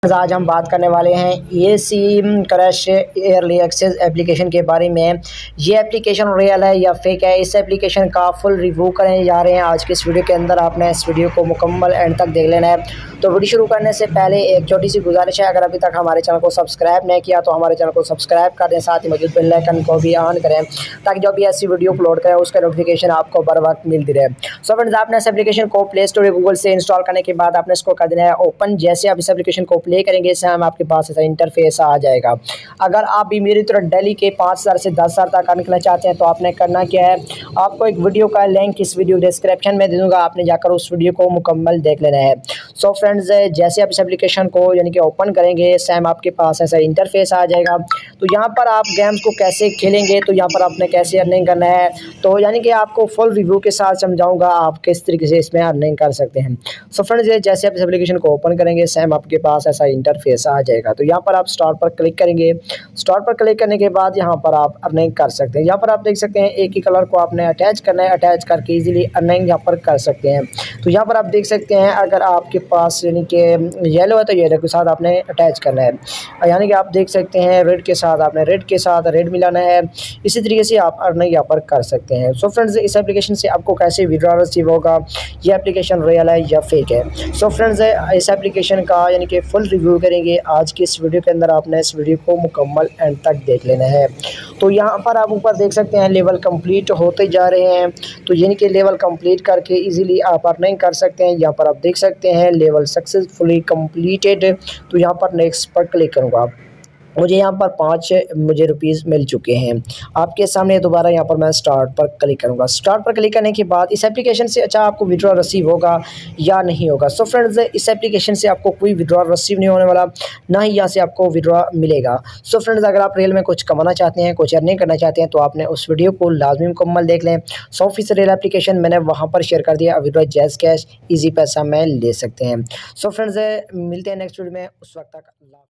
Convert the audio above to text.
आज हम बात करने वाले हैं ace crush early access application के बारे में। ये एप्लीकेशन रियल है या फेक है, इस एप्लीकेशन का फुल रिव्यू करने जा रहे हैं आज के इस वीडियो के अंदर। आपने इस वीडियो को मुकम्मल एंड तक देख लेना है। तो वीडियो शुरू करने से पहले एक छोटी सी गुजारिश है, अगर अभी तक हमारे चैनल को सब्सक्राइब नहीं किया तो हमारे चैनल को सब्सक्राइब कर दें, साथ ही मौजूद बेल आइकन को भी ऑन करें ताकि जो भी ऐसी वीडियो अपलोड करें उसका नोटिफिकेशन आपको बर वक्त मिलती रहे। सो फ्रेंड्स, आपने इस एप्लीकेशन को प्ले स्टोर या गूगल से इंस्टॉल करने के बाद आपने इसको कर देना है ओपन। जैसे आप इस एप्लीकेशन को प्ले करेंगे हम आपके पास ऐसा इंटरफेस आ जाएगा। अगर आप भी मेरी तरह डेली के 5,000 से 10,000 तक निकलना चाहते हैं तो आपने करना क्या है, आपको एक वीडियो का लिंक इस वीडियो डिस्क्रिप्शन में दे दूंगा, आपने जाकर उस वीडियो को मुकम्मल देख लेना है। सो फ्रेंड्स, जैसे आप इस एप्लीकेशन को यानी कि ओपन करेंगे सेम आपके पास ऐसा इंटरफेस आ जाएगा। तो यहाँ पर आप गेम्स को कैसे खेलेंगे, तो यहाँ पर आपने कैसे अर्निंग करना है, तो यानी कि आपको फुल रिव्यू के साथ समझाऊंगा आप किस तरीके से इसमें अर्निंग कर सकते हैं। सो फ्रेंड्स, जैसे आप इस एप्लीकेशन को ओपन करेंगे सेम आपके पास ऐसा इंटरफेस आ जाएगा। तो यहाँ पर आप स्टार्ट पर क्लिक करेंगे। स्टार्ट पर क्लिक करने के बाद यहाँ पर आप अर्निंग कर सकते हैं। यहाँ पर आप देख सकते हैं एक ही कलर को आपने अटैच करना है, अटैच करके इजीली अर्निंग यहाँ पर कर सकते हैं। तो यहाँ पर आप देख सकते हैं अगर आपके पास यानी कि येलो है तो येलो के साथ आपने अटैच करना है, यानी कि आप देख सकते हैं रेड के साथ आपने रेड के साथ रेड मिलाना है। इसी तरीके से आप अर्निंग यहाँ पर कर सकते हैं। सो फ्रेंड्स, इस एप्लीकेशन से आपको कैसे विड्रॉ रिसीव होगा, ये एप्लीकेशन रियल है या फेक है। सो फ्रेंड्स, इस एप्लीकेशन का यानी कि फुल रिव्यू करेंगे आज की इस वीडियो के अंदर। आपने इस वीडियो को मुकम्मल एंड तक देख लेना है। तो यहाँ पर आप ऊपर देख सकते हैं लेवल कंप्लीट होते जा रहे हैं, तो यानी कि लेवल कंप्लीट करके इजीली आप अर्निंग कर सकते हैं। यहाँ पर आप देख सकते हैं लेवल सक्सेसफुली कंप्लीटेड। तो यहाँ पर नेक्स्ट पर क्लिक करूँगा, मुझे यहाँ पर 5 रुपीज़ मिल चुके हैं। आपके सामने दोबारा यहाँ पर मैं स्टार्ट पर क्लिक करूँगा। स्टार्ट पर क्लिक करने के बाद इस एप्लीकेशन से आपको विड्रॉ रिसीव होगा या नहीं होगा। सो फ्रेंड्स, इस एप्लीकेशन से आपको कोई विड्रॉ रिसीव नहीं होने वाला, ना ही यहाँ से आपको विड्रॉ मिलेगा। सो फ्रेंड्स, अगर आप रियल में कुछ कमाना चाहते हैं, कुछ अर्निंग करना चाहते हैं तो आपने उस वीडियो को लाजमी मुकम्मल देख लें। 100% रियल एप्लीकेशन मैंने वहाँ पर शेयर कर दिया। विड्रॉ जैज़ कैश ईजी पैसा में ले सकते हैं। सो फ्रेंड्स, मिलते हैं नेक्स्ट वीडियो में, उस वक्त तक।